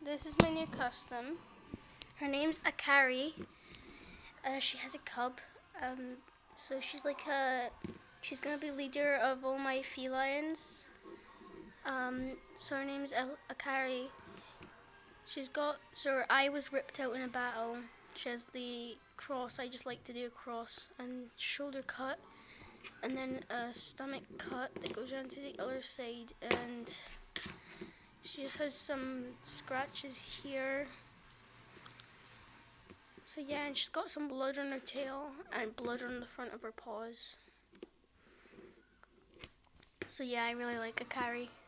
this is my new custom. Her name's Akari. She has a cub. So she's like she's gonna be leader of all my felines. So her name's Akari. So her eye was ripped out in a battle. She has the cross. I just like to do a cross and shoulder cut, and then a stomach cut that goes down to the other side, and she just has some scratches here. So yeah, and she's got some blood on her tail and blood on the front of her paws. So yeah, I really like Akari.